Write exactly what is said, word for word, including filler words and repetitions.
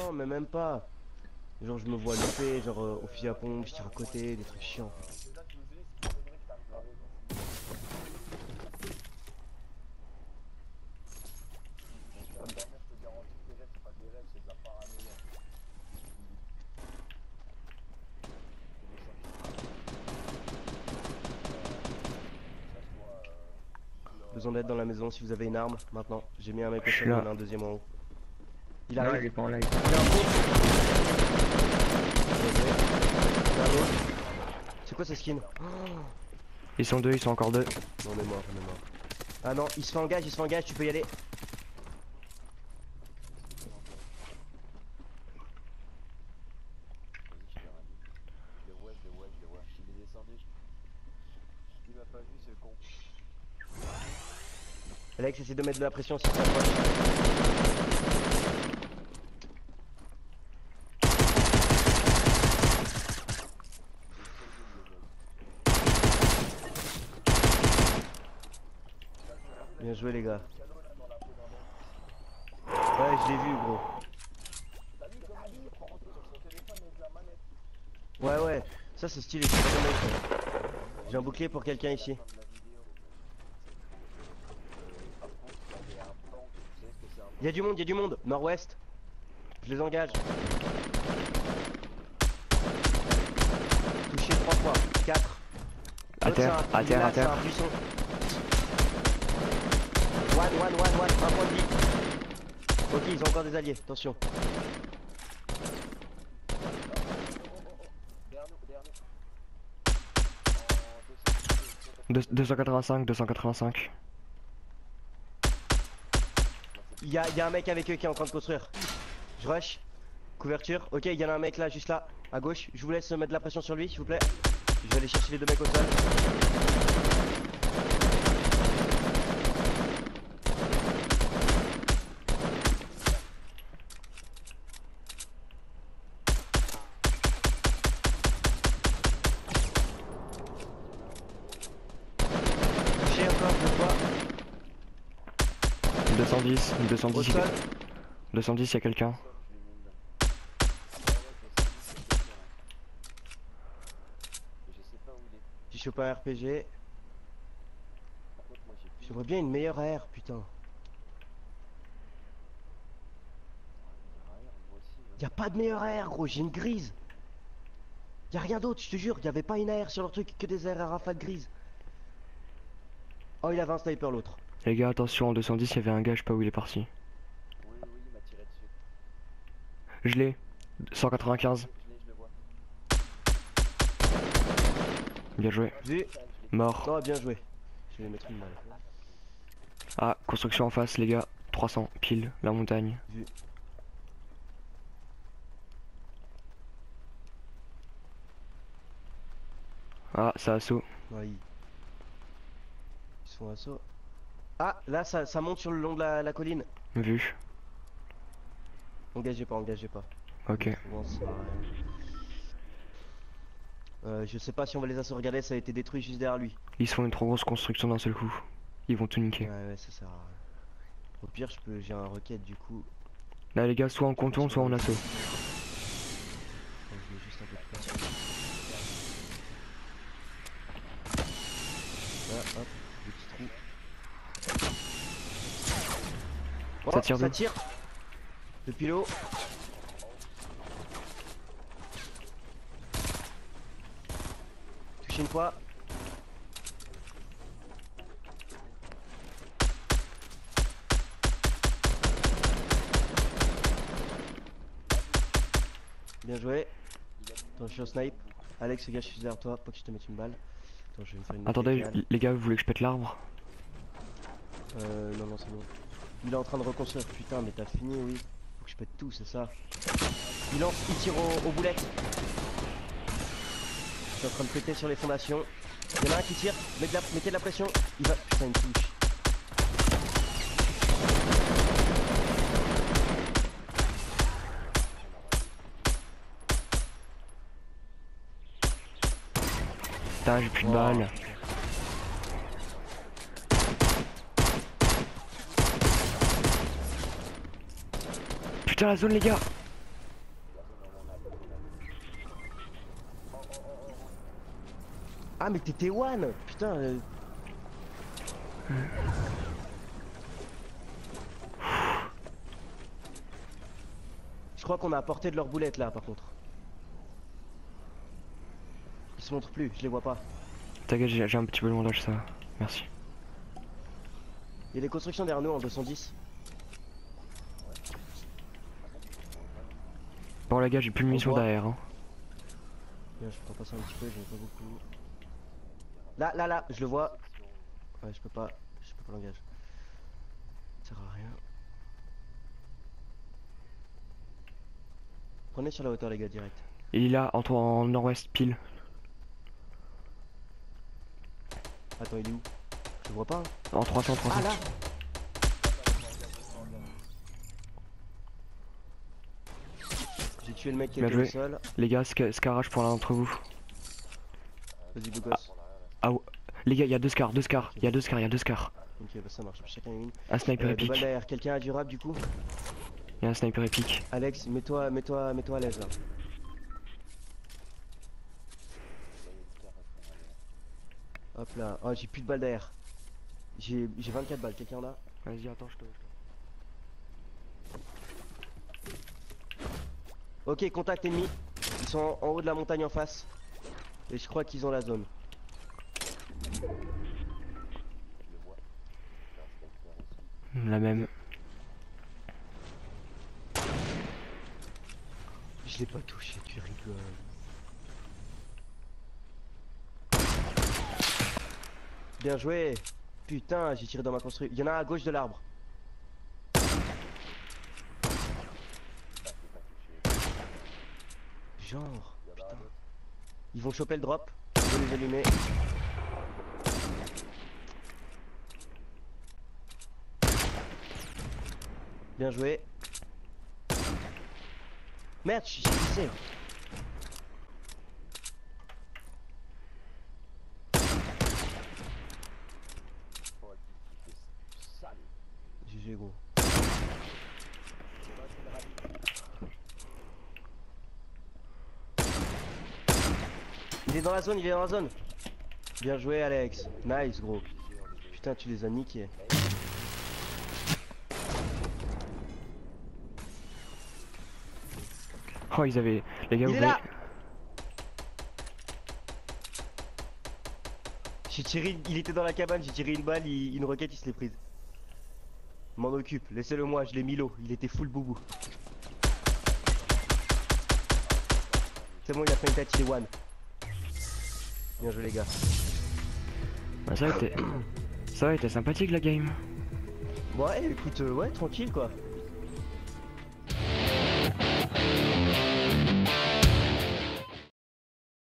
Non, mais même pas. Genre, je me vois louper, genre euh, au fusil à pompe, je tire à côté, des trucs chiants. Besoin d'aide dans la maison si vous avez une arme. Maintenant, j'ai mis un mec au Je suis sol, il y là. en a un deuxième en haut. Il Non, arrive. il est pas en live. Il a un pot. Il y a un autre. C'est quoi ce skin? Oh, Ils sont deux, ils sont encore deux. on est mort, on est mort. Ah non, il se fait engage, il se fait engage, tu peux y aller. Alex, essaie de mettre de la pression si ça approche. Bien joué les gars. Ouais, je l'ai vu gros. Ouais ouais, ça c'est stylé, c'est pas mal. J'ai un bouclier pour quelqu'un ici. Il y a du monde, il y a du monde, nord-ouest. Je les engage. Touché trois fois, quatre. À terre, à terre, à terre. One, one, one, one, un point de vie. Ok, ils ont encore des alliés, attention. deux cent quatre-vingt-cinq, deux cent quatre-vingt-cinq. Il y a, y a un mec avec eux qui est en train de construire. Je rush. Couverture. Ok, il y en a un mec là, juste là, à gauche. Je vous laisse mettre de la pression sur lui, s'il vous plaît. Je vais aller chercher les deux mecs au sol. Touché encore deux fois. deux cent dix, deux cent Au dix, sol. deux cent dix, il y a quelqu'un. J'ai chopé un R P G. J'aimerais bien une meilleure A R, putain. Y'a pas de meilleure A R, gros, j'ai une grise. Y'a rien d'autre, je te jure, y'avait pas une A R sur leur truc, que des A R à rafale grise. Oh, il avait un sniper l'autre. Les gars, attention, en deux cent dix, il y avait un gars, je sais pas où il est parti. Je l'ai. cent quatre-vingt-quinze. Bien joué. Vu. Mort. Oh, bien joué. Je vais mettre une balle. Ah, construction en face, les gars. trois cents, pile, la montagne. Vu. Ah, ça assaut. Ouais, ils... ils se font assaut. Ah, là, ça, ça monte sur le long de la, la colline. Vu. Engagez pas, engagez pas. Ok. Bon, ça sert à rien. Euh, je sais pas si on va les assaut. Regardez, ça a été détruit juste derrière lui. Ils se font une trop grosse construction d'un seul coup. Ils vont tout niquer. Ouais, ouais, ça sert à rien. Au pire, je peux, j'ai un roquette du coup. Là, les gars, soit on contourne, soit on assaut. Attends, je mets juste un peu de pression. Là, hop, des petits trous. Oh, Ça tire ça d'où? tire. Depuis le haut. Touché une fois. Bien joué. Attends, je suis au snipe. Alex, ce gars, je suis derrière toi, pas que je te mette une balle. Attends, je vais me faire une Attendez, décale. les gars, vous voulez que je pète l'arbre? Euh, non, non, c'est bon. Il est en train de reconstruire. Putain, mais t'as fini, oui. Faut que je pète tout, c'est ça. Il lance, il tire au, aux boulettes. Je suis en train de péter sur les fondations. Il y en a un qui tire. Mettez de la, mettez de la pression. Il va. Putain, il me touche. Putain, j'ai plus de Oh. balles. Putain, la zone, les gars. Ah mais t'étais one. Putain. euh. Je crois qu'on a apporté de leurs boulettes là par contre. Ils se montrent plus, je les vois pas. T'inquiète, j'ai j'ai un petit peu de bandage, ça va. Merci. Il y a des constructions derrière nous en deux cent dix. Bon les gars, j'ai plus de On munitions voit. derrière. Hein. Bien, je peux passer un petit peu, j'en ai pas beaucoup. Là, là, là, je le vois. Ouais, je peux pas, je peux pas l'engager. Ça sert à rien. Prenez sur la hauteur les gars, direct. Il est là, en, toi- en nord-ouest, pile. Attends, il est où? Je le vois pas. Hein. En trois cents, trois cents. Ah là! J'ai tué le mec qui Bien était au joué. sol. Les gars, Sca- Scarage pour l'un d'entre vous. Vas-y, beau gosse. Ah ouais. Les gars, il y a deux scars, deux scars, il y a deux scars, il y a deux scars. Ok, bah ça marche, chacun une. Un sniper Euh, deux balles épique. derrière, quelqu'un a du rap du coup? Il y a un sniper épique. Alex, mets-toi, mets-toi, mets-toi à l'aise là. Hop là, oh j'ai plus de balles derrière. J'ai j'ai vingt-quatre balles, quelqu'un en a? Vas-y, attends, je te. Ok, contact ennemi. Ils sont en, en haut de la montagne en face. Et je crois qu'ils ont la zone. La même. Je l'ai pas touché, tu rigoles. Bien joué. Putain, j'ai tiré dans ma construction. Il y en a un à gauche de l'arbre. Genre, putain. Ils vont choper le drop. Je vais les allumer. Bien joué. Merde, j'ai glissé. G G gros. Il est dans la zone, il est dans la zone. Bien joué Alex. Nice gros. Putain tu les as niqués. Oh, ils avaient. Les gars, Il vous est voyez. là. J'ai tiré, il était dans la cabane, j'ai tiré une balle, il- une roquette, il se l'est prise. M'en occupe, laissez-le moi, je l'ai mis l'eau, il était full boubou. C'est bon, il a fait une tête, il est one. Bien joué les gars. Bah, ça a été. Ça a été sympathique la game. Ouais, écoute, euh, ouais, tranquille quoi.